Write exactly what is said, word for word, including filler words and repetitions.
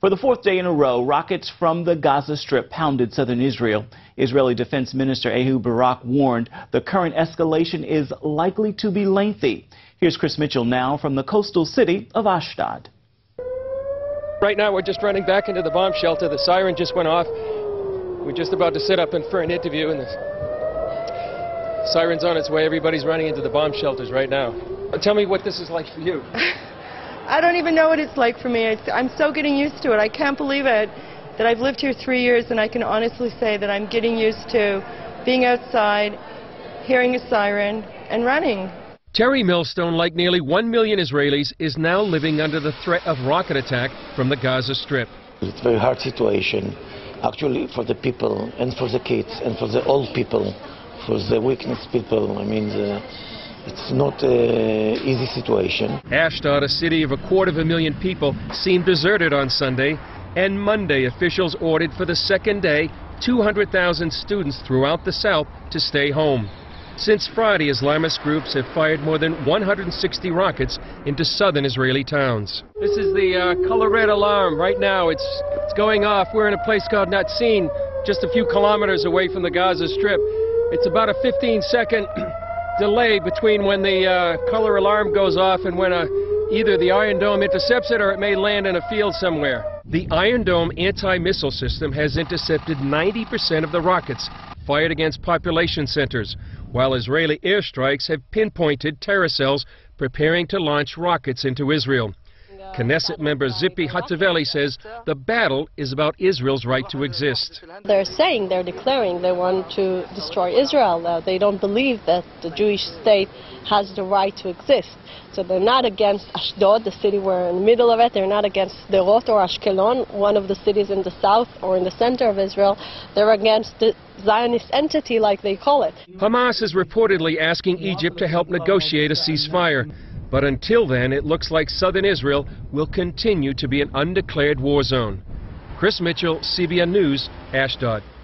For the fourth day in a row, rockets from the Gaza Strip pounded southern Israel. Israeli Defense Minister Ehud Barak warned the current escalation is likely to be lengthy. Here's Chris Mitchell now from the coastal city of Ashdod. Right now we're just running back into the bomb shelter. The siren just went off. We're just about to sit up in for an interview, and the siren's on its way. Everybody's running into the bomb shelters right now. Tell me what this is like for you. I don't even know what it's like for me. It's, I'm so getting used to it. I can't believe it that I've lived here three years and I can honestly say that I'm getting used to being outside, hearing a siren, and running. Terri Millstone, like nearly one million Israelis, is now living under the threat of rocket attack from the Gaza Strip. It's a very hard situation, actually, for the people and for the kids and for the old people, for the weakness people. I mean, the, it's not an easy situation. Ashdod, a city of a quarter of a million people, seemed deserted on Sunday, and Monday officials ordered for the second day two hundred thousand students throughout the south to stay home. Since Friday, Islamist groups have fired more than one hundred sixty rockets into southern Israeli towns. This is the uh, color red alarm. Right now it's, it's going off. We're in a place called Natzin, just a few kilometers away from the Gaza Strip. It's about a fifteen second delay between when the uh, color alarm goes off and when uh, either the Iron Dome intercepts it or it may land in a field somewhere. The Iron Dome anti-missile system has intercepted ninety percent of the rockets fired against population centers, while Israeli airstrikes have pinpointed terror cells preparing to launch rockets into Israel. Knesset member Zippy Hataveli says the battle is about Israel's right to exist. They're saying, they're declaring they want to destroy Israel. Uh, they don't believe that the Jewish state has the right to exist. So they're not against Ashdod, the city we're in the middle of it. They're not against Sderot or Ashkelon, one of the cities in the south or in the center of Israel. They're against the Zionist entity, like they call it. Hamas is reportedly asking Egypt to help negotiate a ceasefire. But until then, it looks like southern Israel will continue to be an undeclared war zone. Chris Mitchell, C B N News, Ashdod.